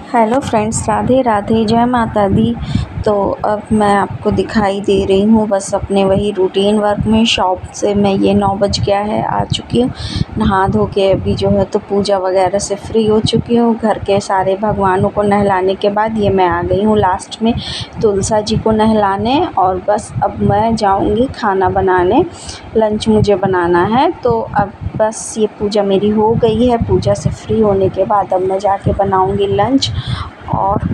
Hello friends, Radhe Radhe, जय माता दी। तो अब मैं आपको दिखाई दे रही हूँ बस अपने वही रूटीन वर्क में। शॉप से मैं ये 9 बज गया है आ चुकी हूँ। नहा धो के अभी जो है तो पूजा वगैरह से फ्री हो चुकी हूँ। घर के सारे भगवानों को नहलाने के बाद ये मैं आ गई हूँ लास्ट में तुलसा जी को नहलाने। और बस अब मैं जाऊँगी खाना बनाने, लंच मुझे बनाना है। तो अब बस ये पूजा मेरी हो गई है। पूजा से फ्री होने के बाद अब मैं जाके बनाऊँगी लंच। और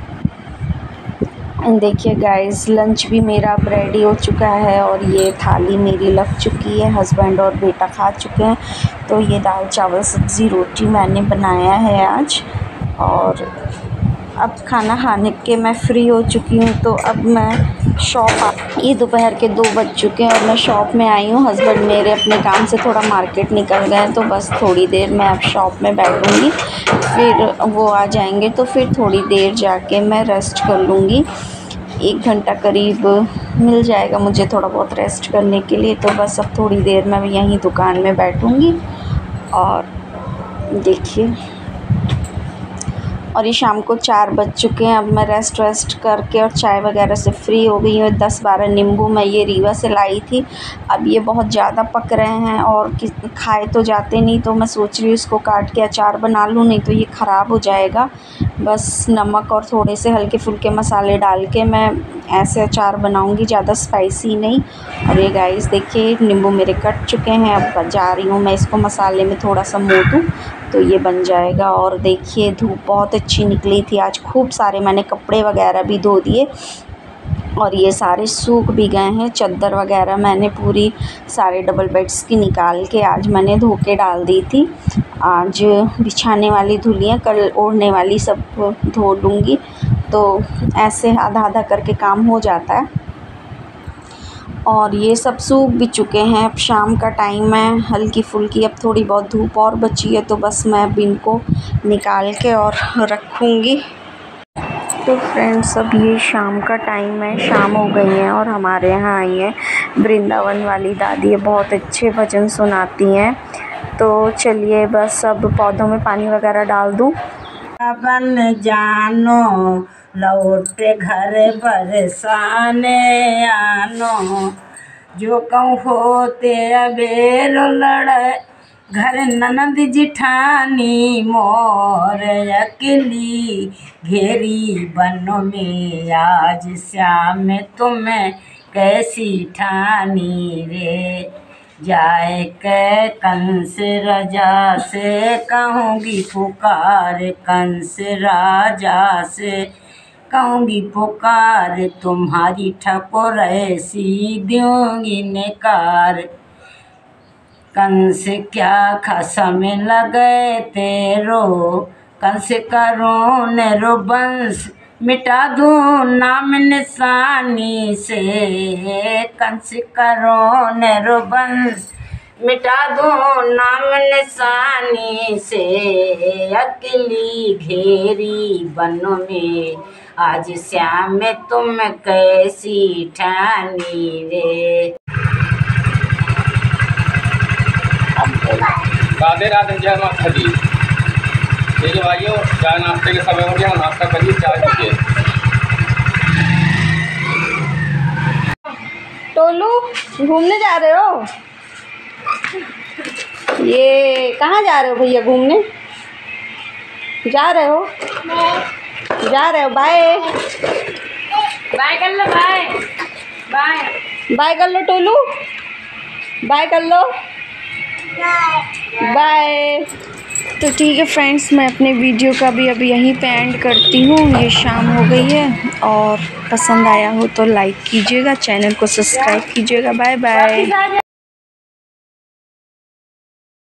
देखिए गाइस, लंच भी मेरा अब रेडी हो चुका है और ये थाली मेरी लग चुकी है। हस्बैंड और बेटा खा चुके हैं। तो ये दाल चावल सब्ज़ी रोटी मैंने बनाया है आज। और अब खाना खाने के मैं फ्री हो चुकी हूँ। तो अब मैं ये दोपहर के 2 बज चुके हैं और मैं शॉप में आई हूँ। हस्बैंड मेरे अपने काम से थोड़ा मार्केट निकल गए हैं, तो बस थोड़ी देर मैं अब शॉप में बैठूँगी, फिर वो आ जाएंगे तो फिर थोड़ी देर जाके मैं रेस्ट कर लूँगी। 1 घंटा करीब मिल जाएगा मुझे थोड़ा बहुत रेस्ट करने के लिए। तो बस अब थोड़ी देर मैं यहीं दुकान में बैठूँगी। और देखिए, और ये शाम को 4 बज चुके हैं। अब मैं रेस्ट करके और चाय वगैरह से फ्री हो गई हूँ। 10-12 नींबू मैं ये रीवा से लाई थी। अब ये बहुत ज़्यादा पक रहे हैं और खाए तो जाते नहीं, तो मैं सोच रही हूँ इसको काट के अचार बना लूँ, नहीं तो ये ख़राब हो जाएगा। बस नमक और थोड़े से हल्के फुल्के मसाले डाल के मैं ऐसे अचार बनाऊँगी, ज़्यादा स्पाइसी नहीं। और ये गाइस देखिए, नींबू मेरे कट चुके हैं। अब जा रही हूँ मैं इसको मसाले में थोड़ा सा मोड़ दूँ तो ये बन जाएगा। और देखिए, धूप बहुत अच्छी निकली थी आज। खूब सारे मैंने कपड़े वगैरह भी धो दिए और ये सारे सूख भी गए हैं। चद्दर वगैरह मैंने पूरी सारे डबल बेड्स की निकाल के आज मैंने धो के डाल दी थी। आज बिछाने वाली धुलियाँ, कल ओढ़ने वाली सब धो लूँगी। तो ऐसे आधा आधा करके काम हो जाता है। और ये सब सूख भी चुके हैं। अब शाम का टाइम है, हल्की फुल्की अब थोड़ी बहुत धूप और बची है, तो बस मैं अब इनको निकाल के और रखूँगी। तो फ्रेंड्स, अब ये शाम का टाइम है, शाम हो गई है और हमारे यहाँ आई है वृंदावन वाली दादी है, बहुत अच्छे भजन सुनाती हैं। तो चलिए बस अब पौधों में पानी वगैरह डाल दूँ। बन जानो लौट घर बरसाने आनो, जो कहूँ होते अबेर लड़ घर ननद जिठानी मोर अकेली घेरी बनो में आज श्याम तुम्हें कैसी ठानी रे। जाए के कंस राजा से कहूँगी पुकार, कंस राजा से कहूँगी पुकार, तुम्हारी ठकुर ऐसी दूँगी निकार। कंस क्या खसम लगे तेरो, कंस करो नेरो वंश मिटा दूँ नाम निशानी से, कंस करो नेरो वंश मिटा दूँ नाम निशानी से। अकेली घेरी बनो में आज श्याम तुम कैसी ठानी रे। राधे राधे, जय माता दी। ये जो भाइयों, चाय नाश्ते के समय हो गया, नाश्ता करिए, चाय पीजिए। टोलू, घूमने जा रहे हो? ये कहाँ जा रहे हो भैया? घूमने जा रहे हो? जा रहे हो? बाय बाय कर लो, बाय बाय बाय कर लो टोलू, बाय कर लो, बाय। तो ठीक है फ्रेंड्स, मैं अपने वीडियो का भी अभी यहीं पे एंड करती हूँ। ये शाम हो गई है और पसंद आया हो तो लाइक कीजिएगा, चैनल को सब्सक्राइब कीजिएगा। Bye bye.